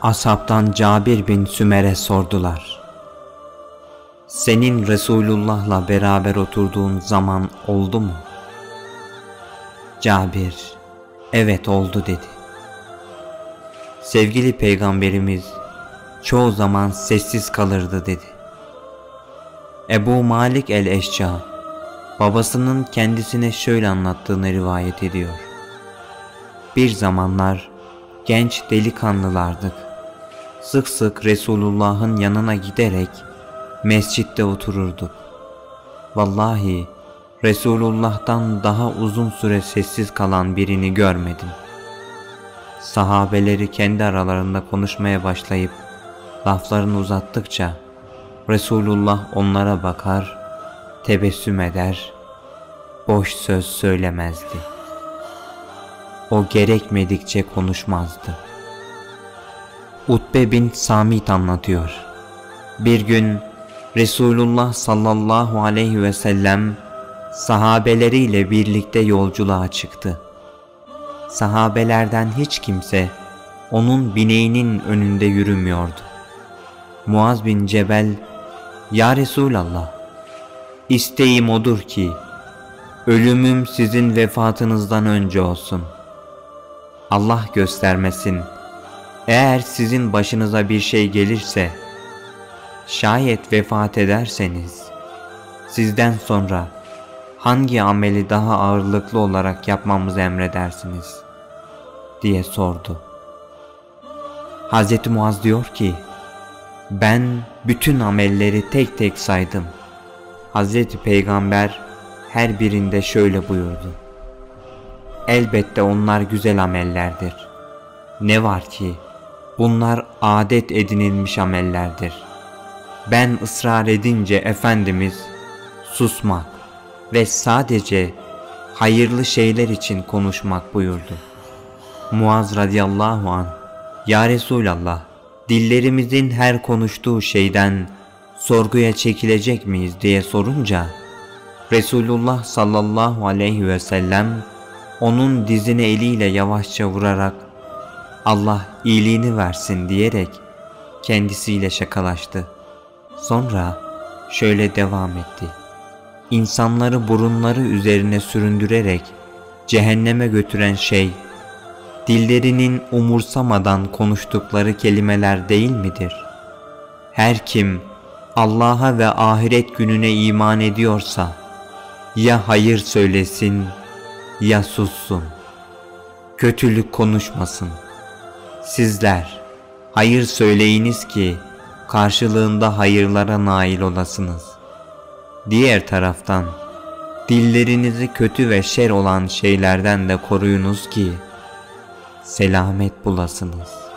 Ashabtan Cabir bin Sümer'e sordular. Senin Resulullah'la beraber oturduğun zaman oldu mu? Cabir, evet oldu dedi. Sevgili Peygamberimiz çoğu zaman sessiz kalırdı dedi. Ebu Malik el-Eşca babasının kendisine şöyle anlattığını rivayet ediyor. Bir zamanlar genç delikanlılardık. Sık sık Resulullah'ın yanına giderek mescitte otururduk. Vallahi Resulullah'tan daha uzun süre sessiz kalan birini görmedim. Sahabeleri kendi aralarında konuşmaya başlayıp laflarını uzattıkça Resulullah onlara bakar, tebessüm eder, boş söz söylemezdi. O gerekmedikçe konuşmazdı. Utbe bin Samit anlatıyor. Bir gün Resulullah sallallahu aleyhi ve sellem sahabeleriyle birlikte yolculuğa çıktı. Sahabelerden hiç kimse onun bineğinin önünde yürümüyordu. Muaz bin Cebel, "Ya Resulallah, isteğim odur ki ölümüm sizin vefatınızdan önce olsun. Allah göstermesin, eğer sizin başınıza bir şey gelirse, şayet vefat ederseniz, sizden sonra hangi ameli daha ağırlıklı olarak yapmamızı emredersiniz?" diye sordu. Hz. Muaz diyor ki, ben bütün amelleri tek tek saydım. Hz. Peygamber her birinde şöyle buyurdu. Elbette onlar güzel amellerdir. Ne var ki bunlar adet edinilmiş amellerdir. Ben ısrar edince Efendimiz susmak ve sadece hayırlı şeyler için konuşmak buyurdu. Muaz radıyallahu anh, "Ya Resulallah, dillerimizin her konuştuğu şeyden sorguya çekilecek miyiz?" diye sorunca Resulullah sallallahu aleyhi ve sellem onun dizine eliyle yavaşça vurarak "Allah iyiliğini versin" diyerek kendisiyle şakalaştı. Sonra şöyle devam etti. İnsanları burunları üzerine süründürerek cehenneme götüren şey, dillerinin umursamadan konuştukları kelimeler değil midir? Her kim Allah'a ve ahiret gününe iman ediyorsa, ya hayır söylesin ya sussun, kötülük konuşmasın. Sizler hayır söyleyiniz ki karşılığında hayırlara nail olasınız. Diğer taraftan dillerinizi kötü ve şer olan şeylerden de koruyunuz ki selamet bulasınız.